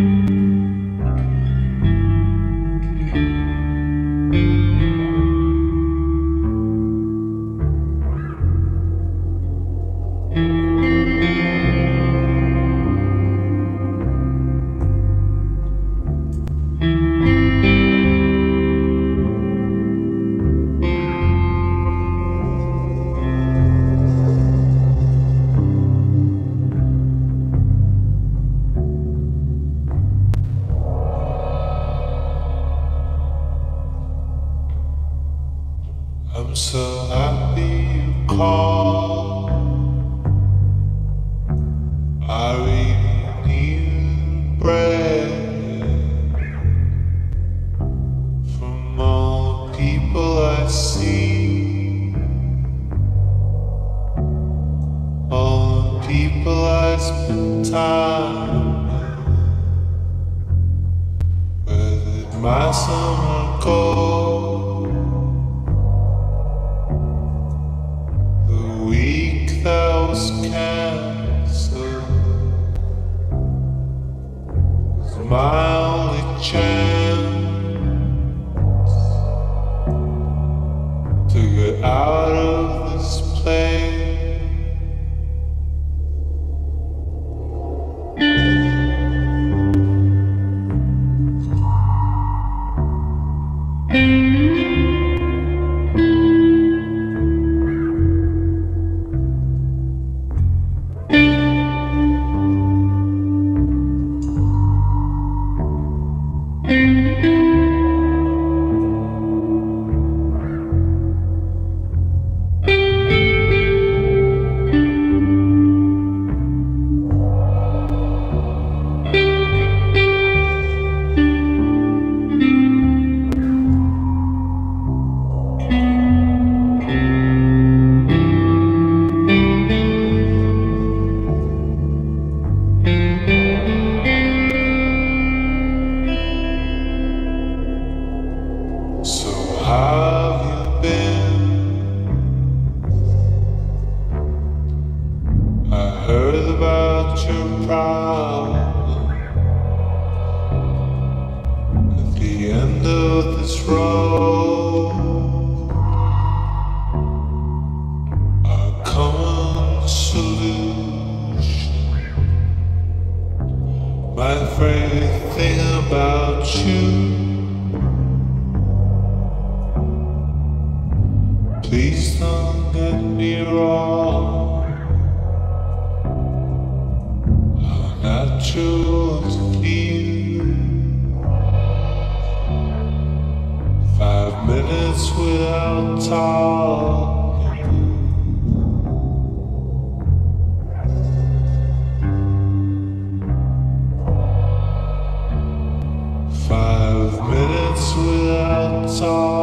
I'm so happy you called. I really need a break from all the people I see, all the people I spend time with. Where did my summer go? That was canceled. It's my only chance to get out of this place. How have you been? I heard about your problem at the end of this road. A common solution. My favorite thing about you. Please don't get me wrong. How natural to feel 5 minutes without talking. 5 minutes without talking.